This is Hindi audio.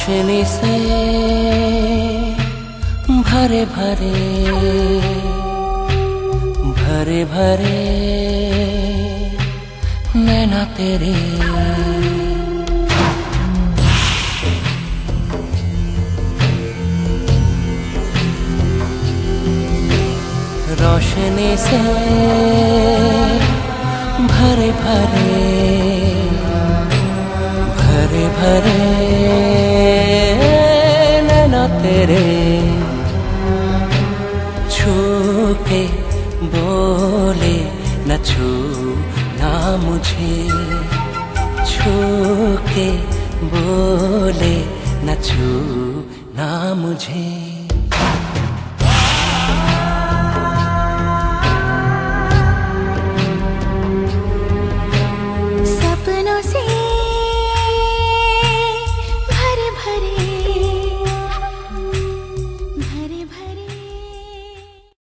रोशनी से भरे भरे भरे भरे नैना तेरे, रोशनी से भरे भरे भरे भरे नैना तेरे, छू के बोले न छू ना मुझे, छू के बोले न छू ना मुझे।